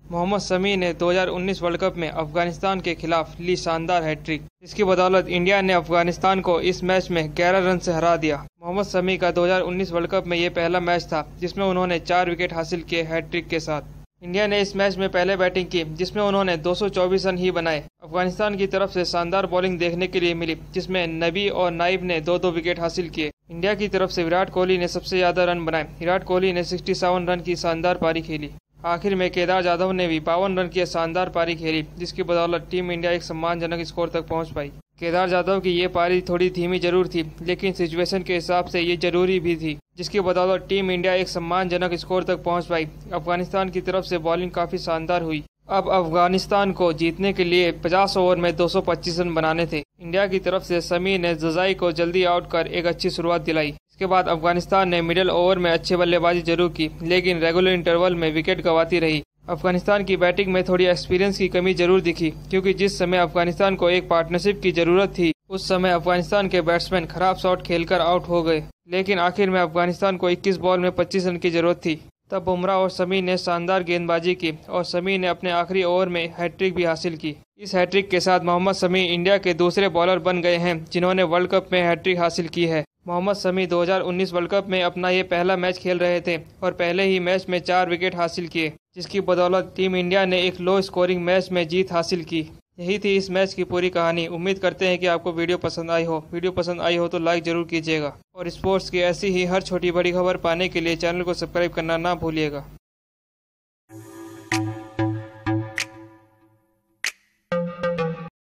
मोहम्मद शमी ने 2019 world cup में अफगानिस्तान के खिलाफ ली शानदार हैट्रिक, जिसकी बदौलत इंडिया ने अफगानिस्तान को इस मैच में 11 रन से हरा दिया। मोहम्मद शमी का 2019 वर्ल्ड कप में ये पहला मैच था जिसमें उन्होंने 4 विकेट हासिल किए हैट्रिक के साथ। इंडिया ने इस मैच में पहले बैटिंग की जिसमें उन्होंने 224 रन ही बनाए। अफगानिस्तान की तरफ से शानदार बॉलिंग देखने के लिए मिली जिसमें नबी और नाइब ने 2-2 विकेट हासिल किए। इंडिया की तरफ से विराट कोहली ने सबसे ज्यादा रन बनाए। विराट कोहली ने 67 रन की शानदार पारी खेली। आखिर में केदार जाधव ने भी 52 रन की शानदार पारी खेली, जिसकी बदौलत टीम इंडिया एक सम्मानजनक स्कोर तक पहुंच पाई। केदार जाधव की ये पारी थोड़ी धीमी जरूर थी, लेकिन सिचुएशन के हिसाब से ये जरूरी भी थी, जिसकी बदौलत टीम इंडिया एक सम्मानजनक स्कोर तक पहुंच पाई। अफगानिस्तान की तरफ से बॉलिंग काफी शानदार हुई। अब अफगानिस्तान को जीतने के लिए 50 ओवर में 225 रन बनाने थे। इंडिया की तरफ से शमी ने जजाई को जल्दी आउट कर एक अच्छी शुरुआत दिलाई। इसके बाद अफगानिस्तान ने मिडिल ओवर में अच्छी बल्लेबाजी जरूर की, लेकिन रेगुलर इंटरवल में विकेट गंवाती रही। अफगानिस्तान की बैटिंग में थोड़ी एक्सपीरियंस की कमी जरूर दिखी, क्योंकि जिस समय अफगानिस्तान को एक पार्टनरशिप की जरूरत थी उस समय अफगानिस्तान के बैट्समैन खराब शॉट खेलकर आउट हो गए। लेकिन आखिर में अफगानिस्तान को 21 बॉल में 25 रन की जरूरत थी। तब बुमराह और शमी ने शानदार गेंदबाजी की और शमी ने अपने आखिरी ओवर में हैट्रिक भी हासिल की। इस हैट्रिक के साथ मोहम्मद शमी इंडिया के दूसरे बॉलर बन गए हैं जिन्होंने वर्ल्ड कप में हैट्रिक हासिल की है। मोहम्मद शमी 2019 वर्ल्ड कप में अपना ये पहला मैच खेल रहे थे और पहले ही मैच में 4 विकेट हासिल किए, जिसकी बदौलत टीम इंडिया ने एक लो स्कोरिंग मैच में जीत हासिल की। यही थी इस मैच की पूरी कहानी। उम्मीद करते हैं कि आपको वीडियो पसंद आई हो। वीडियो पसंद आई हो तो लाइक जरूर कीजिएगा और स्पोर्ट्स की ऐसी ही हर छोटी बड़ी खबर पाने के लिए चैनल को सब्सक्राइब करना ना भूलिएगा।